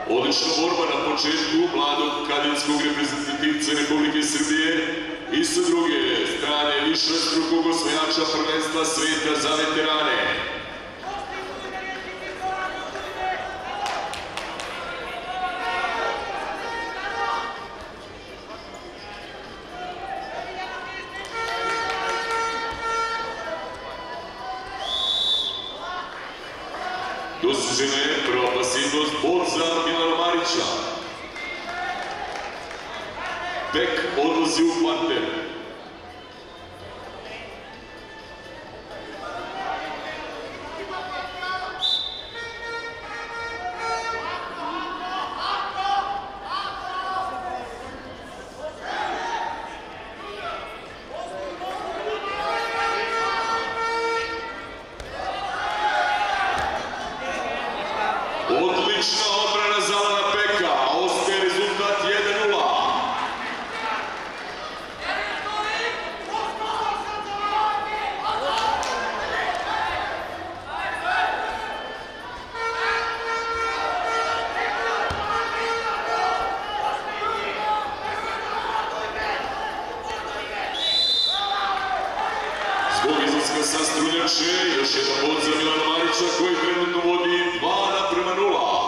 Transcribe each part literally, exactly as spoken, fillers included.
Odlična borba na početku mladog kadetskog reprezentativca Republike Srbije i sa druge strane višestrukog osvajača prvenstva sveta za veterane. Dosuđena je prva pasivnost bod za Milana Marića. Bek odlazi u parter. Odlična odbrana Zalana Peka, a ostaje rezultat jedan nula. Zbog izlaska sa strunjače, još jedan bod za Milana Marića koji trenutno vodi dva naprema nula.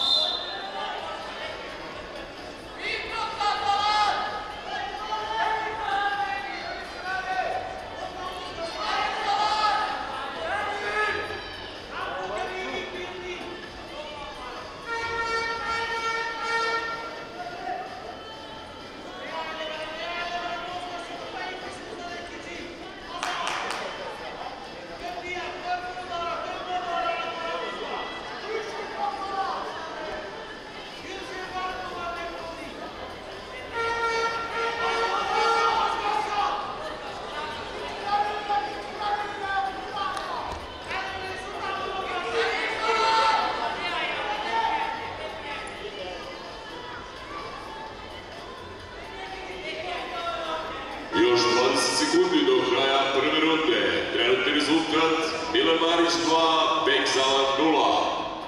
Još dvadeset sekundi do kraja prve runde. Trenutni rezultat Milan Marić dva, Bek Zalan nula.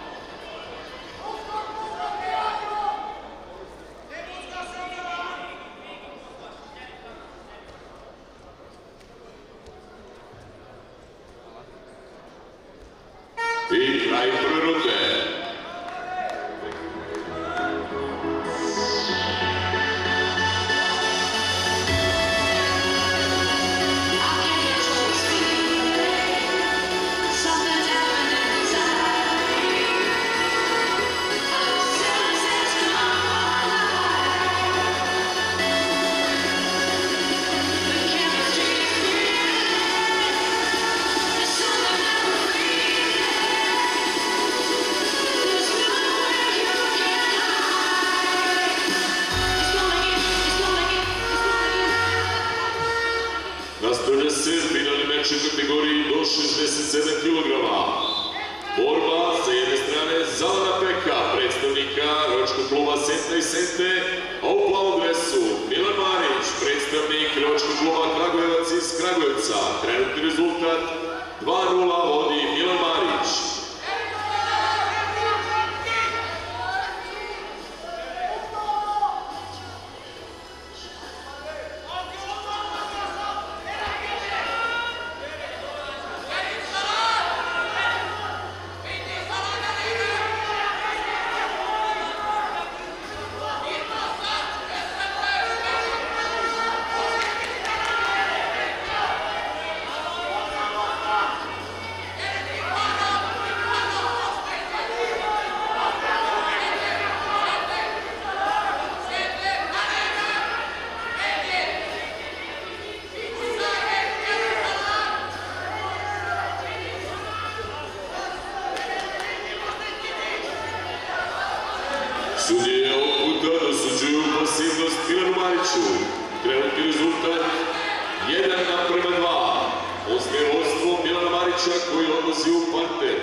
I kraj prve runde. Nastavlja se finalni meč u kategoriji do šezdeset sedam kilograma. Borba sa jedne strane Zalana Peka, predstavnika Rovačkog kluba Senta i Sente, a u plavom dresu Milan Marić, predstavnik Rovačkog kluba Kragujevac iz Kragujevca. Trenutni rezultat dva nula vodi Milan Marić. Sudije ovog puta dosuđuju pasivnost Milanu Mariću. Trenutni rezultat jedan naprema dva. Ostaje vodstvo Milana Marića koji odlazi u parter.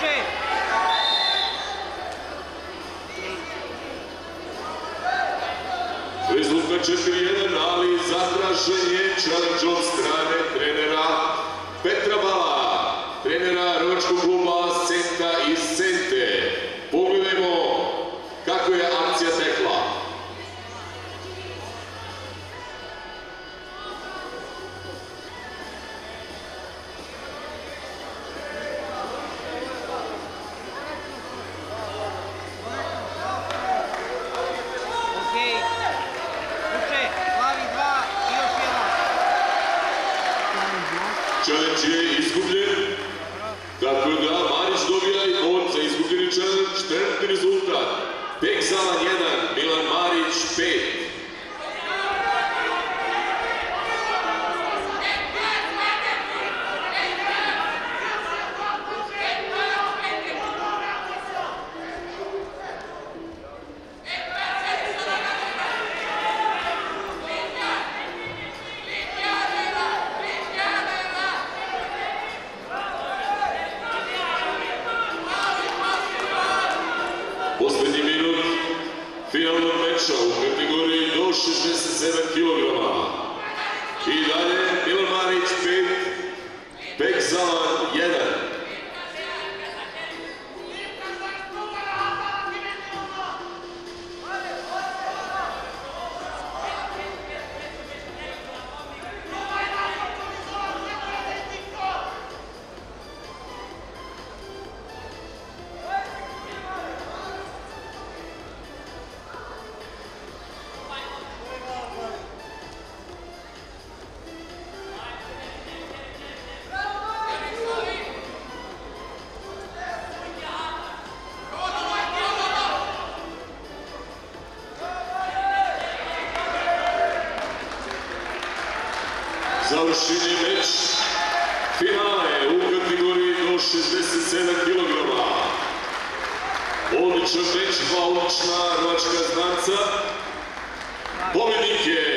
Rezultat četiri jedan, ali zatražen je challenge od strane trenera Petra Bala, trenera rvačkog kluba Senta iz Sente. Pogledajmo kako je akcija tekla. Challenge je izgubljen, tako da Marić dobija i bod za izgubljeni challenge, trenutni rezultat. Pekzalan jedan, Milan Marić pet. Poslednji minut finalnog meča u kategoriji do šezdeset sedam kilograma. I dalje Milan Marić pet, Pekzalan jedan. Završeni meč finale u kategoriji do šezdeset sedam kilograma. Odličan meč, dva odlična rvačka znanca. Pobednik je